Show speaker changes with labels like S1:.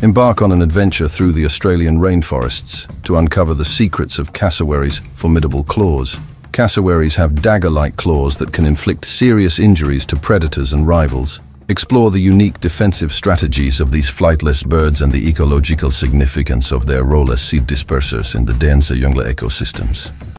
S1: Embark on an adventure through the Australian rainforests to uncover the secrets of cassowaries' formidable claws. Cassowaries have dagger-like claws that can inflict serious injuries to predators and rivals. Explore the unique defensive strategies of these flightless birds and the ecological significance of their role as seed dispersers in the dense jungla ecosystems.